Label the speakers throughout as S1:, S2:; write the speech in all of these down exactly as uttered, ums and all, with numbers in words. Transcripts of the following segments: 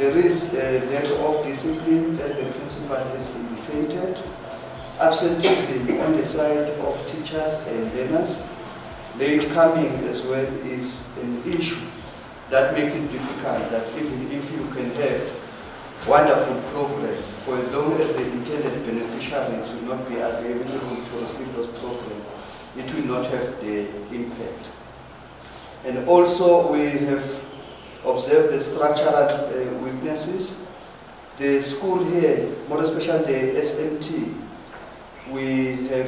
S1: there is a lack of discipline, as the principal has indicated. Absenteeism on the side of teachers and learners. Late coming as well is an issue that makes it difficult, that even if you can have wonderful program, for as long as the intended beneficiaries will not be available to receive those programs, it will not have the impact. And also we have observed the structural uh, weaknesses. The school here, more especially the S M T, we have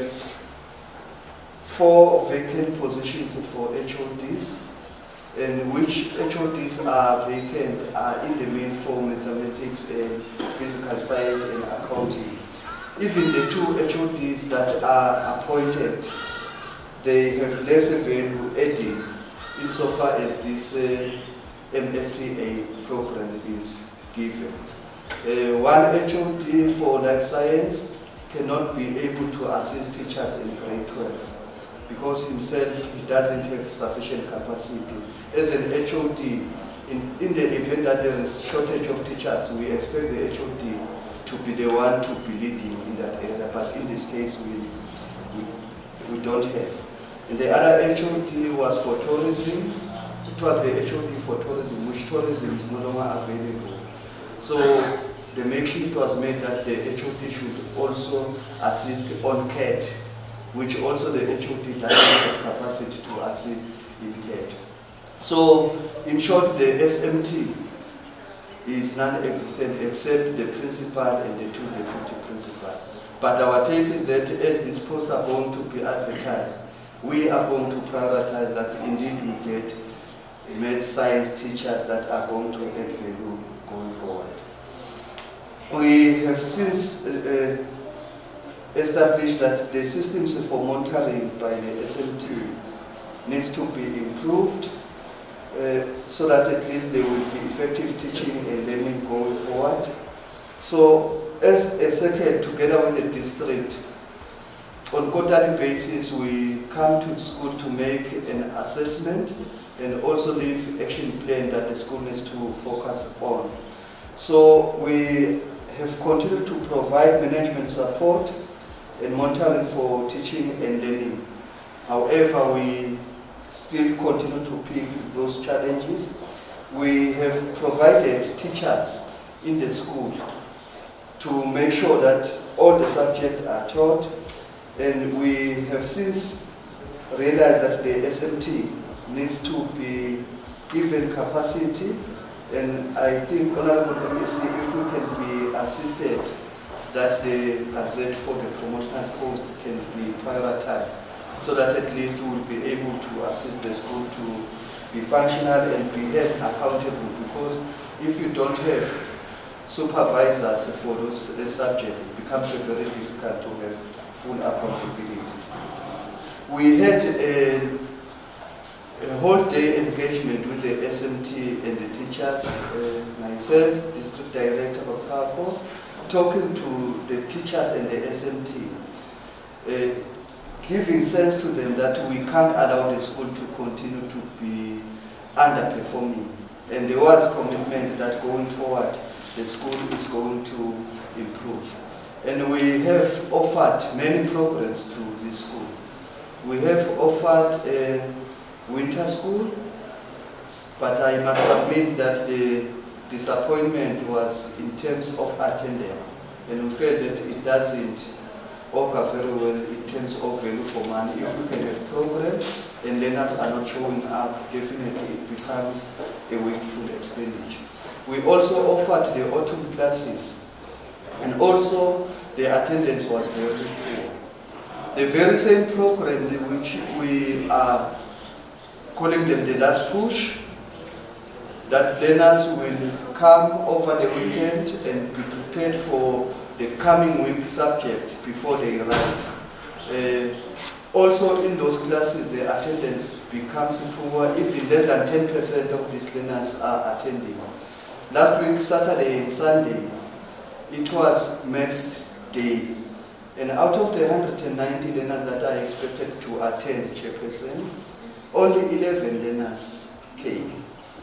S1: four vacant positions for H O Ds, and which H O Ds are vacant are in the main for mathematics and physical science and accounting. Even the two H O Ds that are appointed, they have less value adding insofar as this uh, M S T A program is given. Uh, one H O D for life science cannot be able to assist teachers in grade twelve because himself he doesn't have sufficient capacity. As an H O D, in, in the event that there is shortage of teachers, we expect the H O D to be the one to be leading in that area, but in this case we, we, we don't have. And the other H O D was for tourism. It was the H O D for tourism, which tourism is no longer available. So the makeshift was made that the H O D should also assist on C A T, which also the H O D doesn't have capacity to assist in C A T. So in short, the S M T is non-existent except the principal and the two deputy principal. But our take is that as these posts are going to be advertised, we are going to prioritize that indeed we get math science teachers that are going to add value going forward. We have since uh, established that the systems for monitoring by the S M T needs to be improved uh, so that at least there will be effective teaching and learning going forward. So as a circuit, together with the district, on quarterly basis, we come to school to make an assessment and also leave action plan that the school needs to focus on. So we have continued to provide management support and monitoring for teaching and learning. However, we still continue to pick those challenges. We have provided teachers in the school to make sure that all the subjects are taught, and we have since realized that the S M T needs to be given capacity, and I think, Honorable M E C, if we can be assisted, that the gazette for the promotional post can be prioritized, so that at least we will be able to assist the school to be functional and be held accountable, because if you don't have supervisors for those uh, subjects, it becomes very difficult to have full accountability. We had a, a whole day engagement with the S M T and the teachers, uh, myself, District Director of PACO, talking to the teachers and the S M T, uh, giving sense to them that we can't allow the school to continue to be underperforming. And there was commitment that going forward, the school is going to improve. And we have offered many programs to this school. We have offered a winter school, but I must admit that the disappointment was in terms of attendance, and we felt that it doesn't augur very well in terms of value for money. If we can have programs and learners are not showing up, definitely it becomes a wasteful expenditure. We also offered the autumn classes, and also the attendance was very poor. The very same program which we are calling them the last push, that learners will come over the weekend and be prepared for the coming week subject before they write. Uh, also in those classes, the attendance becomes poor. Even less than ten percent of these learners are attending. Last week, Saturday and Sunday, it was Maths Day. And out of the one hundred ninety learners that are expected to attend Chairperson, only eleven learners came.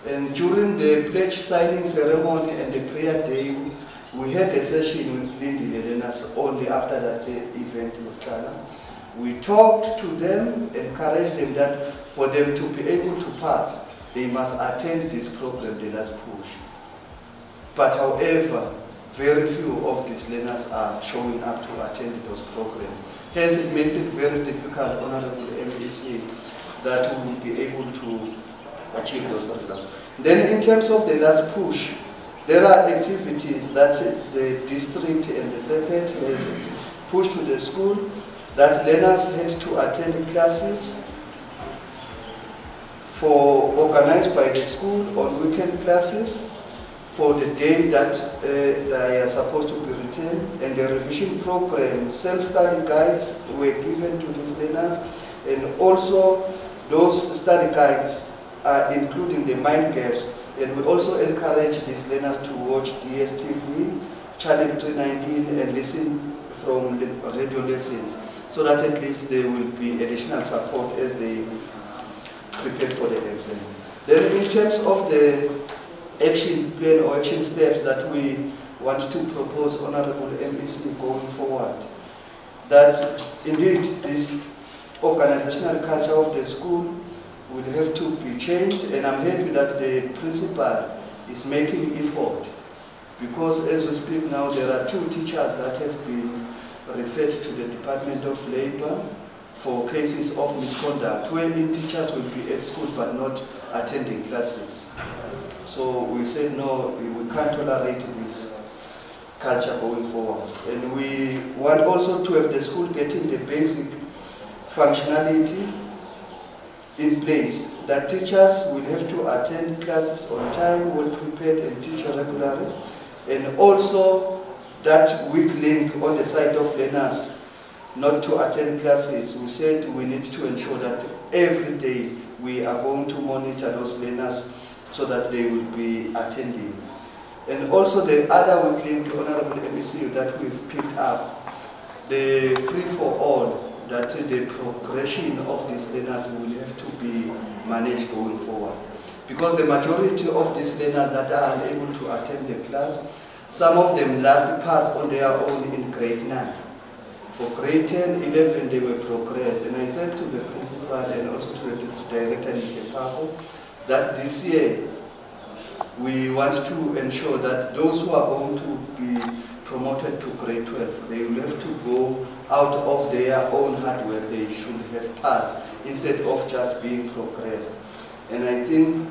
S1: And during the pledge signing ceremony and the prayer day, we had a session with Lindy learners only after that event with China. We talked to them, encouraged them that for them to be able to pass, they must attend this program, the last push. But however, very few of these learners are showing up to attend those programs. Hence, it makes it very difficult, Honorable M E C, that we will be able to achieve those results. Then in terms of the last push, there are activities that the district and the circuit has pushed to the school, that learners had to attend classes for organized by the school on weekend classes for the day that uh, they are supposed to be written, and the revision program, self-study guides were given to these learners, and also those study guides are including the mind gaps, and we also encourage these learners to watch D S T V, Channel three nineteen, and listen from radio lessons, so that at least there will be additional support as they prepare for the exam. Then in terms of the action plan or action steps that we want to propose, Honorable M E C, going forward, that indeed this organizational culture of the school will have to be changed, and I'm happy that the principal is making effort, because as we speak now there are two teachers that have been referred to the Department of Labor for cases of misconduct, wherein teachers will be at school but not attending classes. So we said no, we can't tolerate this culture going forward. And we want also to have the school getting the basic functionality in place, that teachers will have to attend classes on time, well prepared, and teach regularly. And also that weak link on the side of learners not to attend classes. We said we need to ensure that every day we are going to monitor those learners so that they will be attending. And also the other weak link, Honorable M E C, that we've picked up, the free for all, that the progression of these learners will have to be managed going forward. Because the majority of these learners that are unable to attend the class, some of them last passed on their own in grade nine. For grade ten, eleven, they were progressed. And I said to the principal and also to the district director, Mister Papo, that this year we want to ensure that those who are going to be promoted to grade twelve, they will have to go out of their own hard work. They should have passed instead of just being progressed. And I think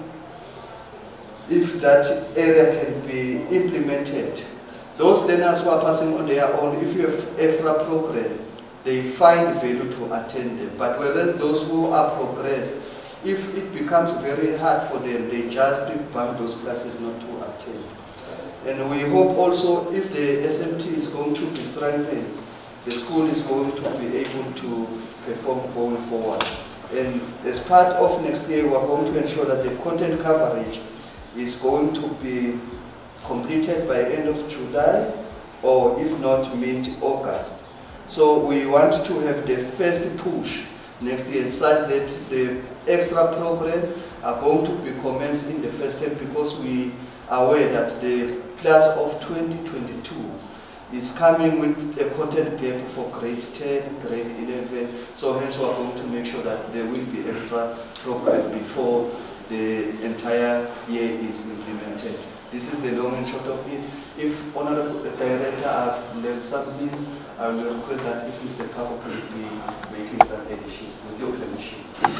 S1: if that area can be implemented, those learners who are passing on their own, if you have extra program, they find value to attend them. But whereas those who are progressed, if it becomes very hard for them, they just bump those classes not to attend. And we hope also if the S M T is going to be strengthened, the school is going to be able to perform going forward. And as part of next year, we are going to ensure that the content coverage is going to be completed by end of July, or if not, mid-August. So we want to have the first push next year such that the extra program are going to be commenced in the first term, because we are aware that the class of twenty twenty-two is coming with a content gap for grade ten, grade eleven, so hence we are going to make sure that there will be extra program before the entire year is implemented. This is the long and short of it. If Honorable Director, I've learned something, I will request that if Mister Papo could be making some addition, with your permission.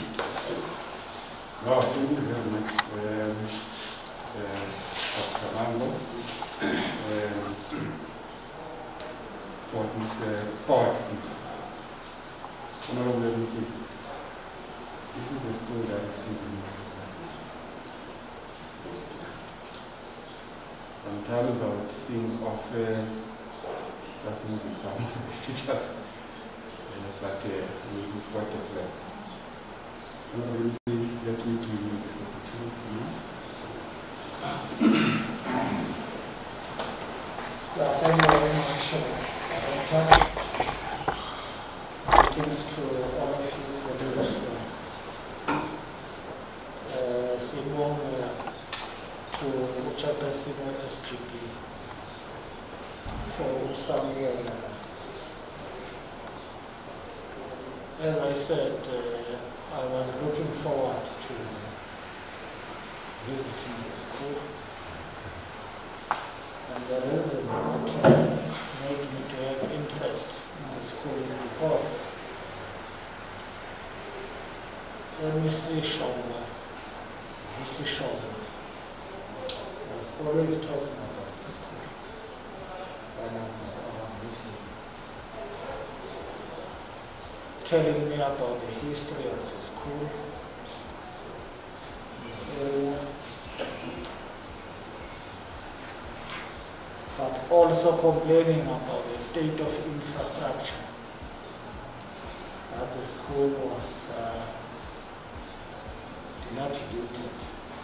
S2: No, thank you very much, um, uh, Doctor Mango, um, for this uh, thought. Honorable M E C, this is the school that is giving us. Sometimes I would think of uh, just moving some of these teachers, uh, but uh, we've got a plan. Honorable M E C, let me give you this opportunity now.
S3: Yeah, thank you very much, Director. Greetings to all of you, colleagues. Sibonga As I said, uh, I was looking forward to visiting the school. And the reason that uh, made me to have interest in the school is because M C Shongwa, Visi Shongwa, was always talking about the school when I was with him, telling me about the history of the school, the area, but also complaining about the state of infrastructure, that the school was uh, dilapidated.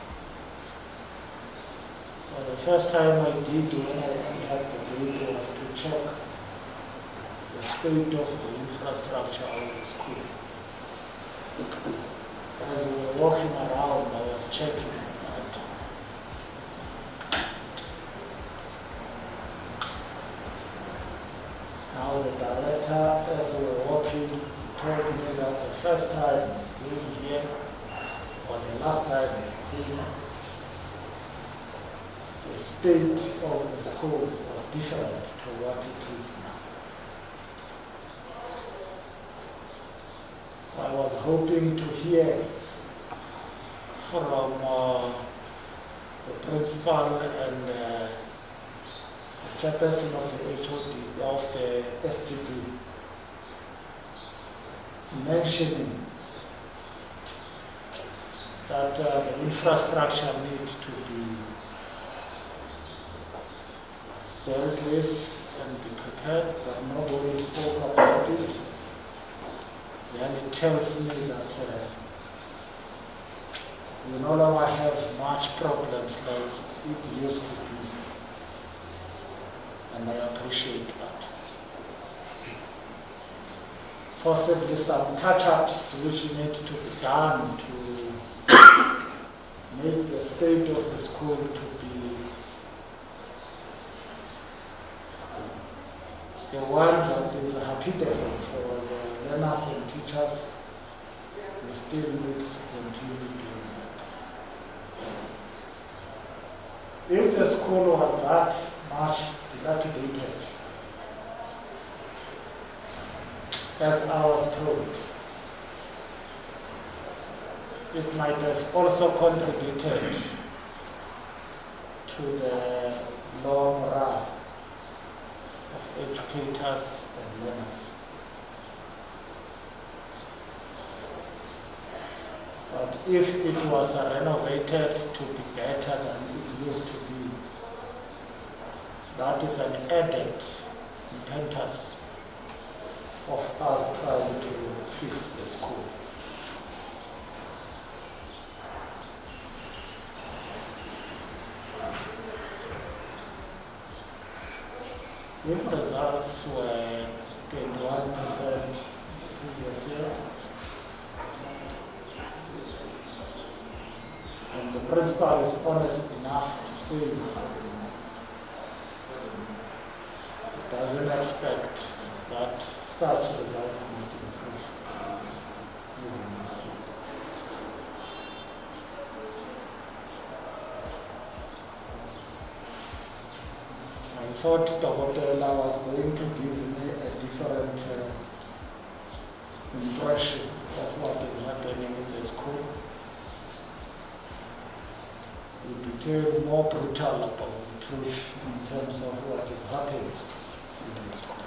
S3: So the first time I did when I entered the gate was to check the state of the infrastructure of the school. As we were walking around, I was checking that now the director, as we were walking, he told me that the first time being here, or the last time he came, the state of the school was different to what it is now. I was hoping to hear from uh, the principal and uh, the chairperson of the H O D, of the S G B, mentioning that uh, the infrastructure needs to be dealt with and be prepared, but nobody spoke about it. Then it tells me that uh, we no longer have much problems like it used to be, and I appreciate that. Possibly some touch-ups which need to be done to make the state of the school to be the one that is habitable for the learners and teachers. We still need to continue doing that. If the school was that much dilapidated, as I was told, it might have also contributed to the low morale of educators and learners. But if it was renovated to be better than it used to be, that is an added impetus of us trying to fix the school. If results were twenty-one percent previous year, and the principal is honest enough to say he doesn't expect that such results might improve moving this year. I thought Tobotela was going to give me a different uh, impression of what is happening in the school. He became more brutal about the truth in terms of what is happening in the school.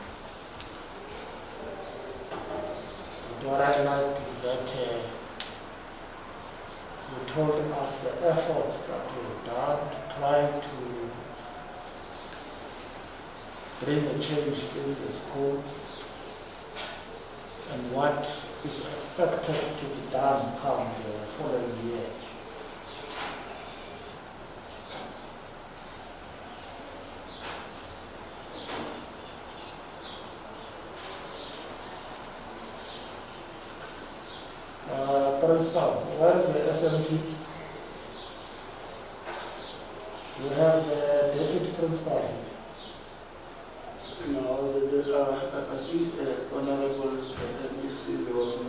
S3: But what I liked is that uh, he told us the efforts that we've done to try to bring a change in the school and what is expected to be done come the following year. Uh, Principal, where is the S M T? You have the deputy principal here.
S1: No, the, the, uh, I I think uh, Honorable M P C, there was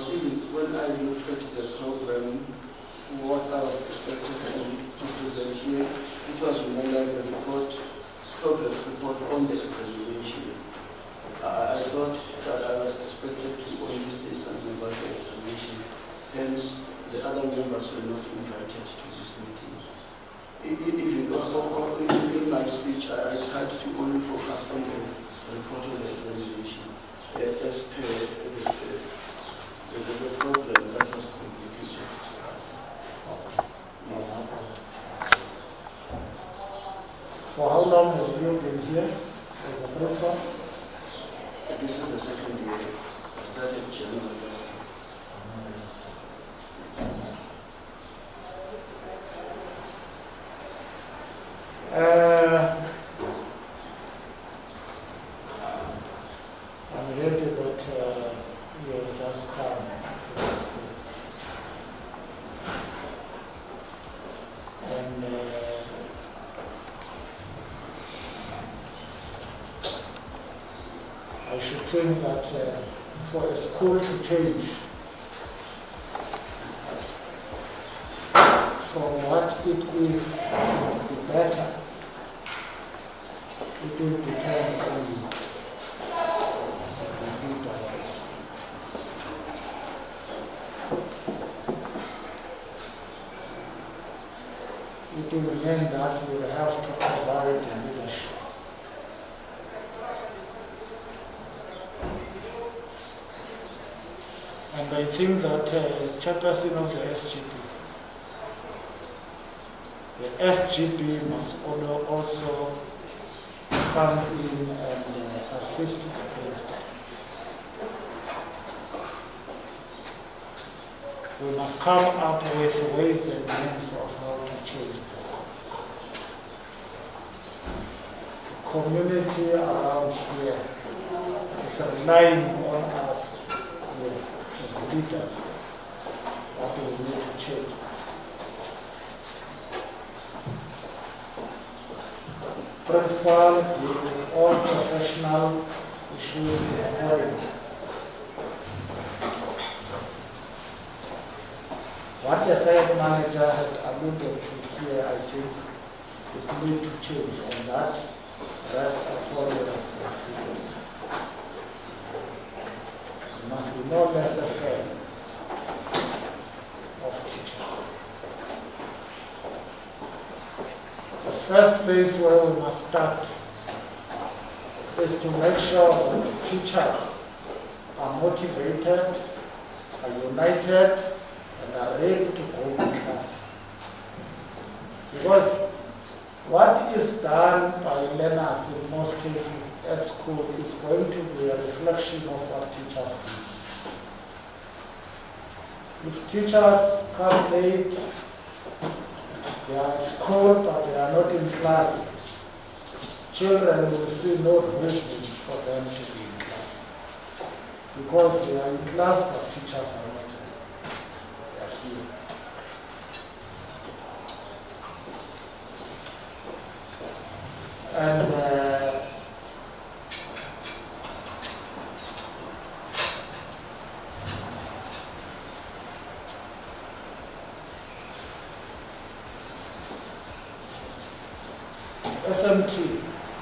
S4: was even, when I looked at the program, what I was expected to, to present here, it was more like a report, progress report on the examination. Uh, I thought that I was expected to only say something about the examination. Hence, the other members were not invited to this meeting. Even in my speech, I, I tried to only focus on the report on the examination uh, as per the, the, the, the problem that was communicated to us. Yes.
S3: For how long have you been here as a professor?
S4: Uh, this is the second year. I started January last year.
S3: Uh, I'm happy that uh, you have just come to the school. And uh, I should think that uh, for a school to change from what it is to be better, it will depend on you as the leader of the school. It will mean that you will have to provide leadership. And I think that uh, chairperson of the S G P, the S G P must also come in and uh, assist the principal. We must come up with ways and means of how to change the school. The community around here is relying on us here as leaders that we need to change. Principal with all professional issues occurring. What the site manager had alluded to here, I think it needs to change, and that rests at all the responsibility. It must be no less affair of teachers. The first place where we must start is to make sure that teachers are motivated, are united, and are ready to go to class. Because what is done by learners in most cases at school is going to be a reflection of what teachers do. If teachers come late, they are at school but they are not in class, children will see no reason for them to be in class. Because they are in class but teachers are not there. They are here. And uh, S M T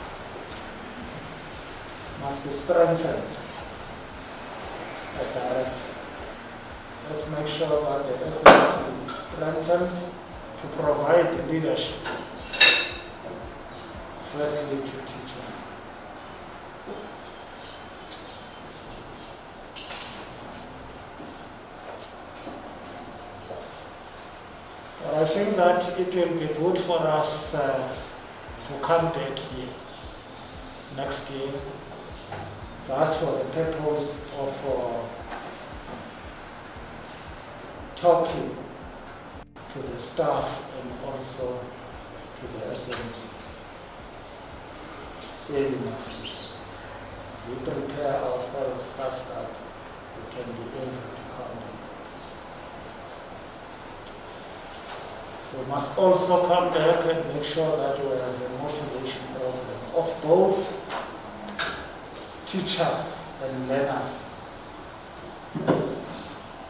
S3: must be strengthened at director. Let's make sure that the S M T is strengthened to provide leadership, firstly to teachers. Well, I think that it will be good for us uh, to come back here next year, just for the purpose of uh, talking to the staff and also to the S M T early next year. We prepare ourselves such that we can be able to come back. We must also come back and make sure that we have a motivation program of both teachers and learners.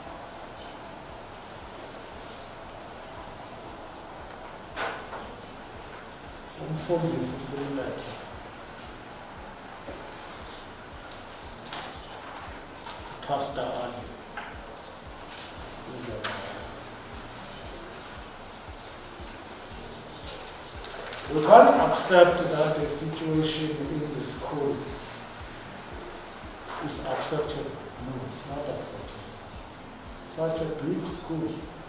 S3: umfundisi Silethe. Pastor Ali. We can't accept that the situation in the school is acceptable. No, it's not acceptable. Such a big school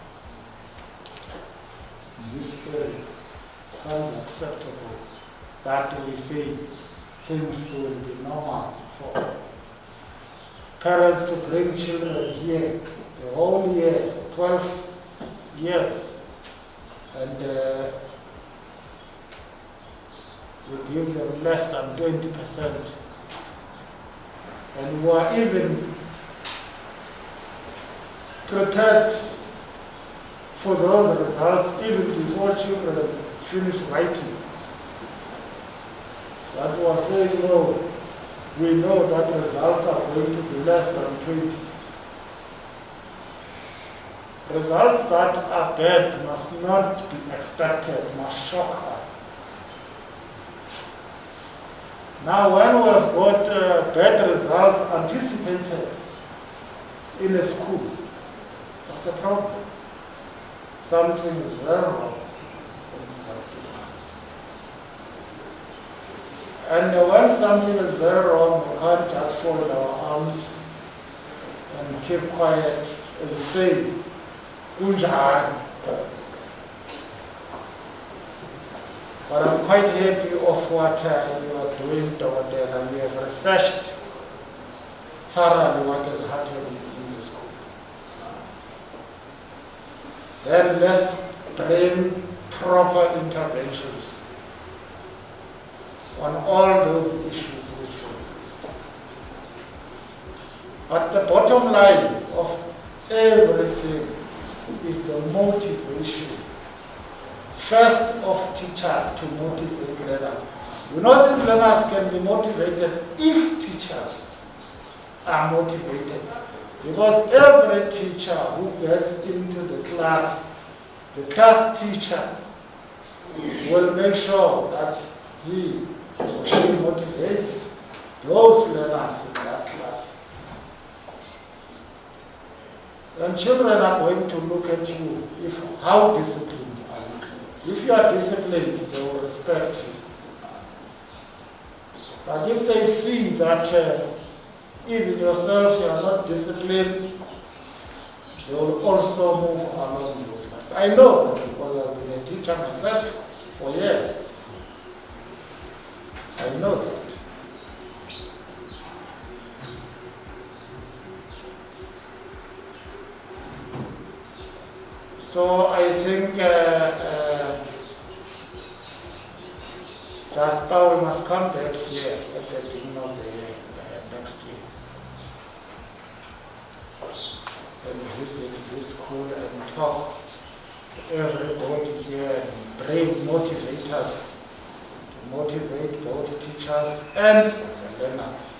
S3: in this area can't be acceptable that we say things will be normal for parents to bring children here the whole year for twelve years, and uh, we give them less than twenty percent. And we are even prepared for those results even before children finish writing. That was saying, no, we know that results are going to be less than twenty. Results that are bad must not be expected, must shock us. Now, when we have got uh, bad results anticipated in a school, that's a problem. Something is very wrong. And uh, when something is very wrong, we can't just fold our arms and keep quiet and say, Unjani. But I'm quite happy of what uh, you are doing, Doctor and you have researched thoroughly what is happening in the school. Then let's bring proper interventions on all those issues which were listed. But the bottom line of everything is the motivation. First of teachers to motivate learners. You know, these learners can be motivated if teachers are motivated. Because every teacher who gets into the class, the class teacher will make sure that he or she motivates those learners in that class. And children are going to look at you if how disciplined. If you are disciplined, they will respect you. But if they see that uh, even yourself you are not disciplined, they will also move along those lines. I know that because I've been a teacher myself for years. I know that. So I think uh, uh, Jasper, we must come back here at the beginning of the year, uh, next year, and visit this school and talk to everybody here and bring motivators to motivate both teachers and learners,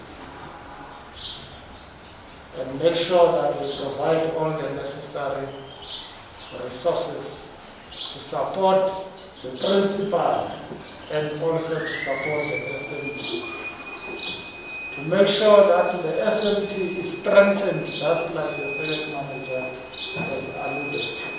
S3: and make sure that we provide all the necessary resources to support the principal and also to support the S M T. To make sure that the S M T is strengthened, just like the Senate manager has alluded to.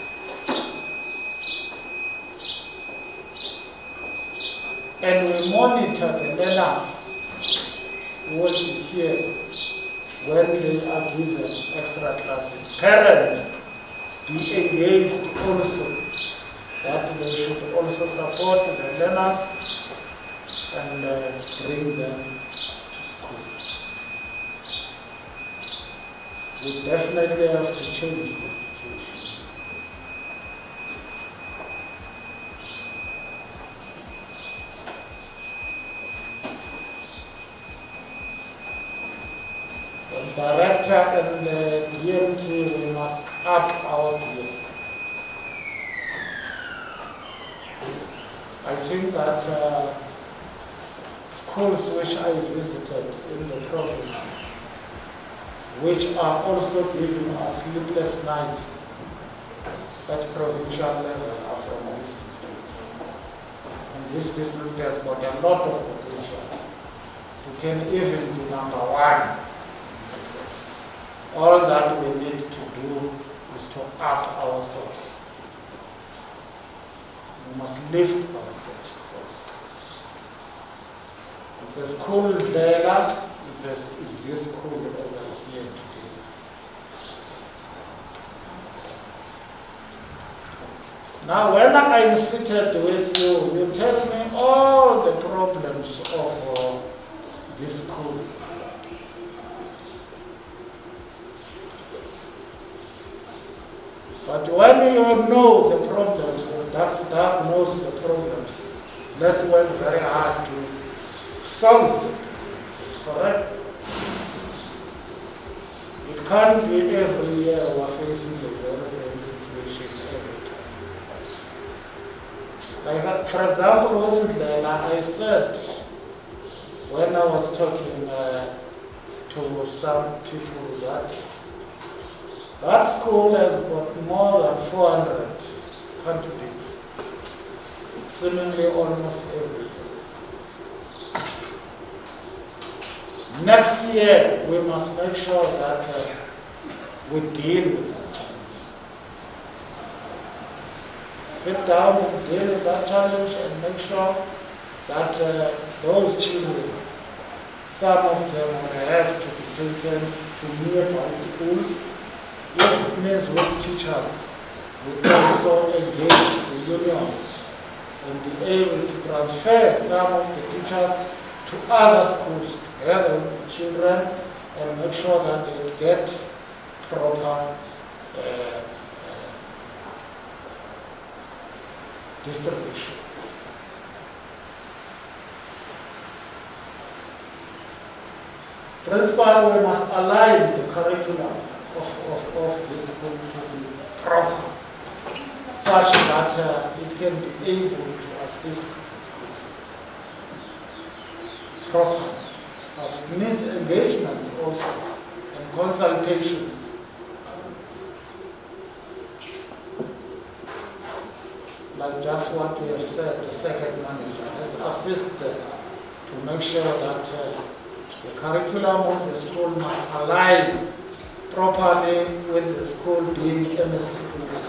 S3: And we monitor the learners who will be here when they are given extra classes. Parents, be engaged also, that they should also support the learners and uh, bring them to school. We definitely have to change the situation. The director and the D M T, we must up our game. I think that uh, schools which I visited in the province, which are also giving us sleepless nights at provincial level, are from this district. And this district has got a lot of potential. We can even be number one. All that we need to do is to up ourselves. We must lift ourselves. It's a school there, it's, a, it's this school over here today. Now when I'm seated with you, you tell me all the problems of uh, this school. But when you know the problems, you diagnose the problems, let's work very hard to solve the problems, correct? It can't be every year we're facing the very same situation every time. Like, for example, with Lela, I said, when I was talking uh, to some people that that school has got more than four hundred candidates, seemingly almost every year. Next year, we must make sure that uh, we deal with that challenge. Sit down and deal with that challenge and make sure that uh, those children, some of them will have to be taken to nearby schools. If it means with teachers, we also engage the unions and be able to transfer some of the teachers to other schools together with the children and make sure that they get proper uh, uh, distribution. Principal, we must align the curriculum of, of, of this school to be proper, such that uh, it can be able to assist the school properly. But it needs engagements also and consultations. Like just what we have said, the second manager, let's assist them to make sure that uh, the curriculum of the school must align properly with the school being M S T P school.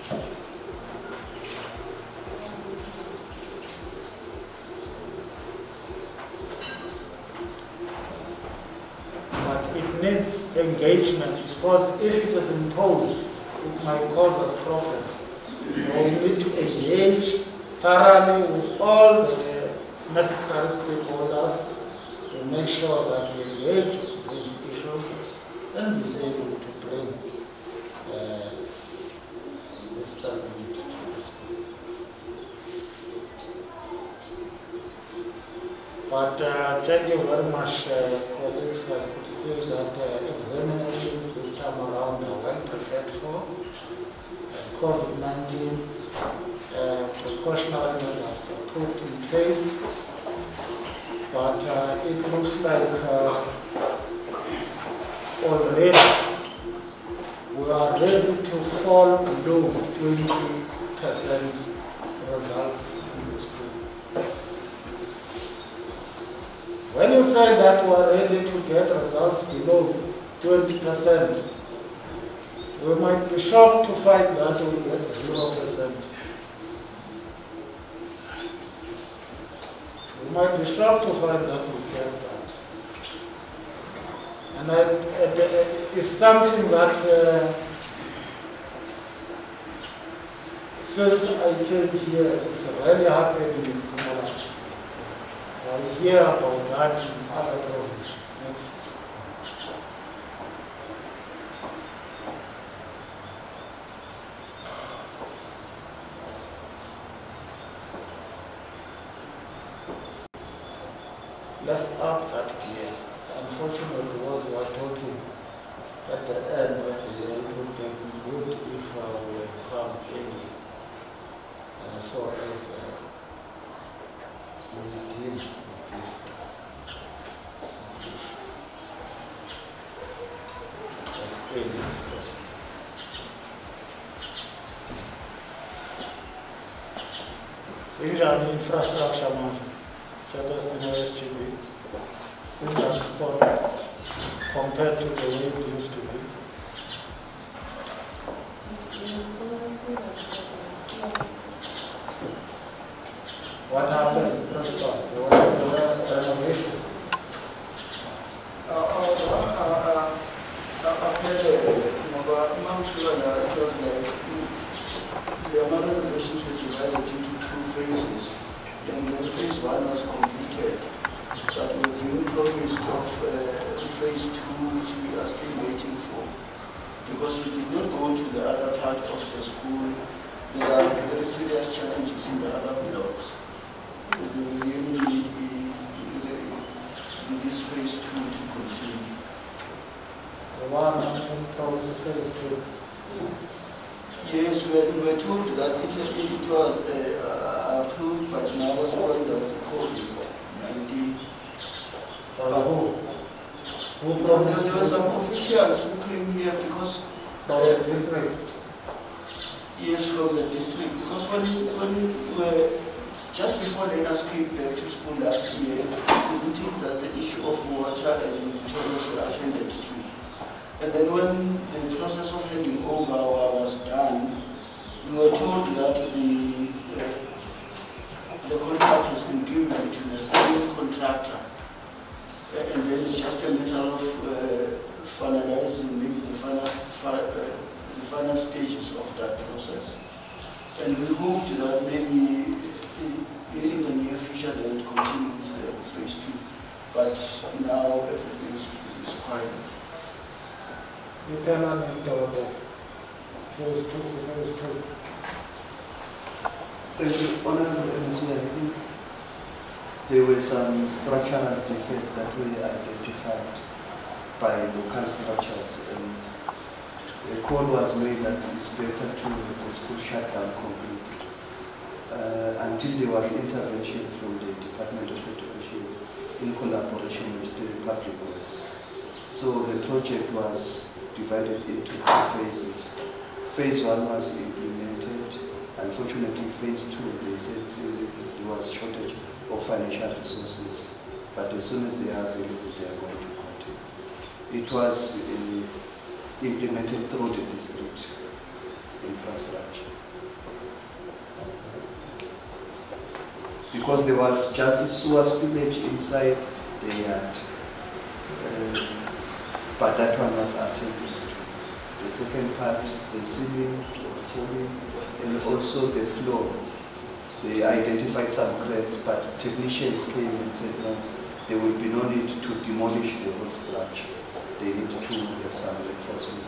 S3: But it needs engagement, because if it is imposed, it might cause us problems. So we need to engage thoroughly with all the necessary stakeholders to make sure that we engage these issues and be able to bring uh, this stability to the school. But uh, thank you very much, uh, colleagues. I could say that uh, examinations this time around are well prepared for. Uh, COVID nineteen uh, precautionary measures are put in place, but uh, it looks like uh, already we are ready to fall below twenty percent results in the school. When you say that we are ready to get results below twenty percent, we might be shocked to find that we get zero percent. We might be shocked to find that we get that. And I, it, it, it's something that uh, since I came here, it's really happening in Mpumalanga. I hear about that in other provinces. Let's up that gear. Unfortunately, was we were talking at the end of the year, it would be good if I would have come early, uh, so as uh, we deal with this uh, situation as early as possible. Injani infrastructure manje. Chairperson of S G B. Injani sport compared to the way it used to be. What happened? First off, there were renovations.
S4: Uh, uh, uh, uh, after the, I'm sure that it was like the amount of renovations were divided into two phases, and then phase one was completed, but we're being promised of uh, phase two, which we are still waiting for, because we did not go to the other part of the school. There are very serious challenges in the other blocks. We really need this phase two to continue.
S3: The one promised phase two.
S4: Yes, we were, we were told that it, it was uh, uh, approved, but now was when there was a COVID nineteen.
S3: By who? Who
S4: There,
S3: promised?
S4: there were some officials who came here because
S3: From the district.
S4: yes, from the district. Because when when we were just before Lenas came back to school last year, isn't it that the issue of water and toilets were attended to? And then when the process of handing over was done, we were told that the uh, the contract has been given to the same contractor, uh, and then it's just a matter of uh, finalizing maybe the final fi uh, the final stages of that process. And we hoped that maybe in, in the near future they would continue with the phase two, but now everything is, is quiet.
S3: You tell on him the phase two, phase two.
S1: Thank you, Honorable M C. I think there were some structural defects that were identified by local structures, and a call was made that it's better to have the school shut down completely uh, until there was intervention from the Department of Education in collaboration with the Public Works. So the project was divided into two phases. Phase one was implemented. Unfortunately, phase two, they said there was shortage of financial resources. But as soon as they are available, they are going to continue. It was uh, implemented through the district infrastructure. Because there was just sewer spillage inside the yard. Uh, but that one was attended to. The second part, the ceilings were falling, and also the floor. They identified some cracks, but technicians came and said, no, there will be no need to demolish the whole structure. They need to have some reinforcement.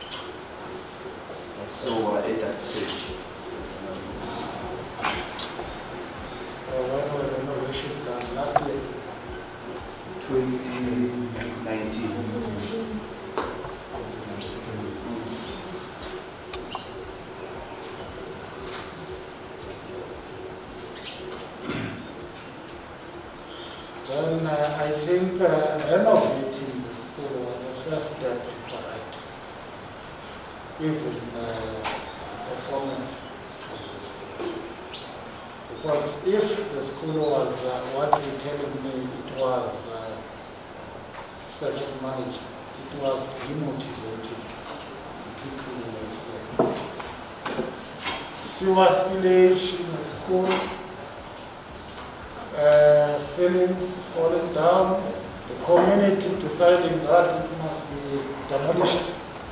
S1: So uh, at that stage.
S3: So when were renovations done? Last year?
S1: twenty nineteen.
S3: Then uh, I think uh, renovating the school was the first step to correct even uh, performance of the school. Because if the school was uh, what you're telling me it was uh, self-managed, it was demotivating people who were here. Sewer spillage in the school, Uh, ceilings falling down, the community deciding that it must be demolished.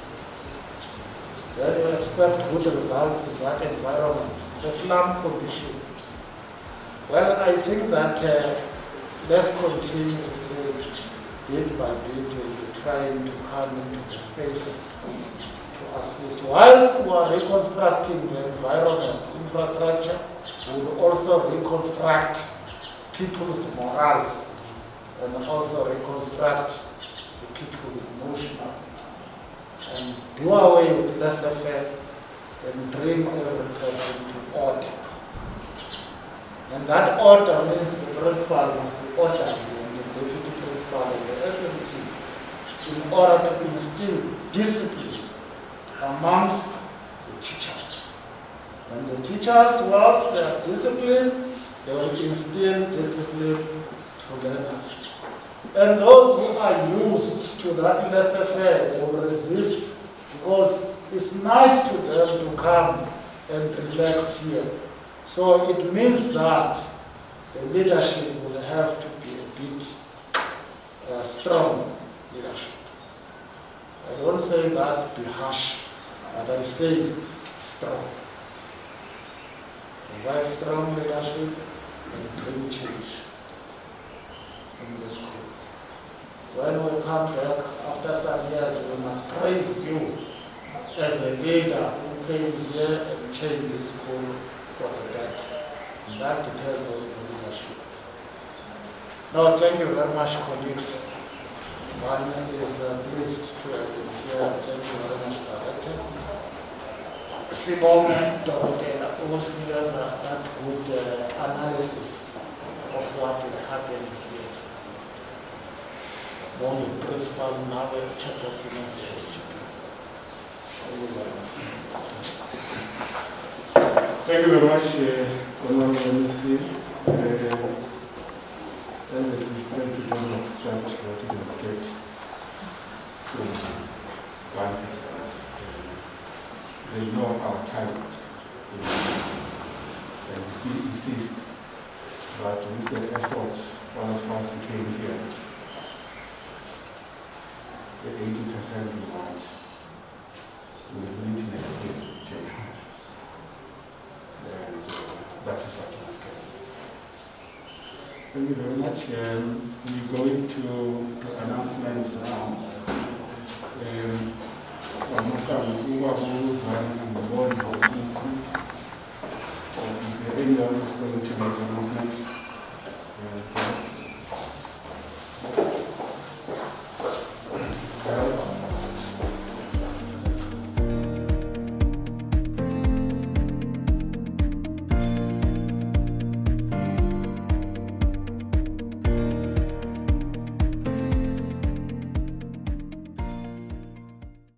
S3: Then you expect good results in that environment. It's a slum condition. Well, I think that uh, let's continue to say bit by bit we'll be trying to come into the space to assist. Whilst we are reconstructing the environment, infrastructure, we will also reconstruct people's morals and also reconstruct the people emotional and do away with laissez-faire and bring every person to order. And that order means the principal must be ordered and the deputy principal and the S M T in order to instill discipline amongst the teachers. When the teachers, whilst they are disciplined, They will instill discipline to learners. And those who are used to that laissez-faire, they will resist, because it's nice to them to come and relax here. So it means that the leadership will have to be a bit uh, strong leadership. I don't say that be harsh, but I say strong. Provide strong leadership and bring change in the school. When we come back after some years, we must praise you as a leader who came here and changed this school for the better. And that depends on your leadership. Now, thank you very much, colleagues. One is uh, pleased to have been here. Thank you very much, Director. Sibonga, Doctor Osnigaza, that good uh, analysis of what is happening here. Sibonga, Principal, now the Chairperson of the S G P.
S2: Thank you very much, uh, Honorable M C. Uh, as a district, we don't accept that you will get twenty-one percent. They know our talent is, and we still insist that with the effort, one of us who came here, the eighty percent we want, we will meet next year. And uh, that is what we must get. Thank you very much. Um, we're going to the announcement now. Um, Is there anyone who's going to make an announcement? Uh,